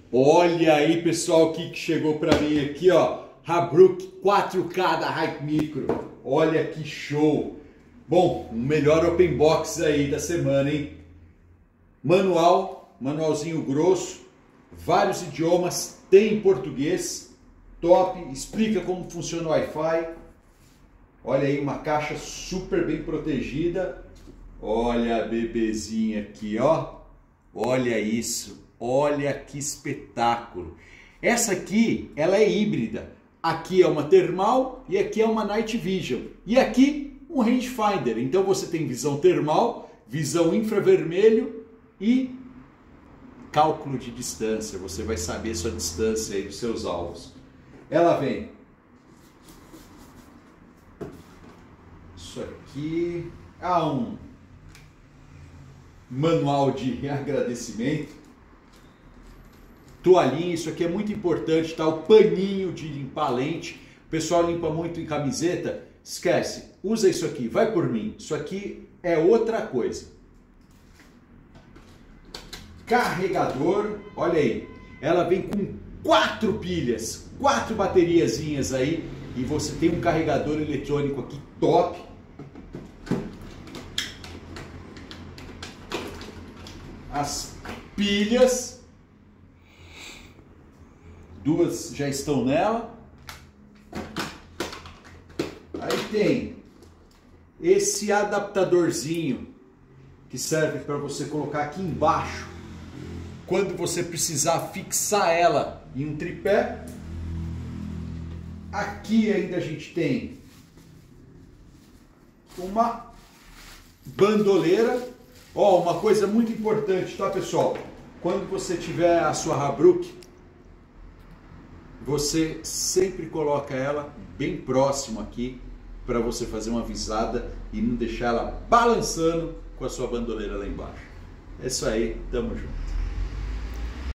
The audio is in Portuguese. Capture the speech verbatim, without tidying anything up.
Olha aí, pessoal, o que chegou para mim aqui, ó. Habruk quatro K da Hype Micro. Olha que show. Bom, o melhor open box aí da semana, hein? Manual, manualzinho grosso, vários idiomas, tem em português, top, explica como funciona o Wi-Fi. Olha aí, uma caixa super bem protegida. Olha a bebezinha aqui, ó. Olha isso, olha que espetáculo. Essa aqui, ela é híbrida. Aqui é uma termal e aqui é uma night vision. E aqui um rangefinder. Então você tem visão termal, visão infravermelho e cálculo de distância. Você vai saber sua distância aí dos seus alvos. Ela vem isso aqui, ah, um manual de agradecimento, toalhinha, isso aqui é muito importante, tá? O paninho de limpar a lente, o pessoal limpa muito em camiseta, esquece, usa isso aqui, vai por mim, isso aqui é outra coisa. Carregador, olha aí, ela vem com quatro pilhas, quatro bateriazinhas aí, e você tem um carregador eletrônico aqui top. As pilhas, duas já estão nela. Aí tem esse adaptadorzinho que serve para você colocar aqui embaixo quando você precisar fixar ela em um tripé. Aqui ainda a gente tem uma bandoleira. Ó, oh, uma coisa muito importante, tá, pessoal? Quando você tiver a sua Habruk, você sempre coloca ela bem próximo aqui para você fazer uma visada e não deixar ela balançando com a sua bandoleira lá embaixo. É isso aí, tamo junto.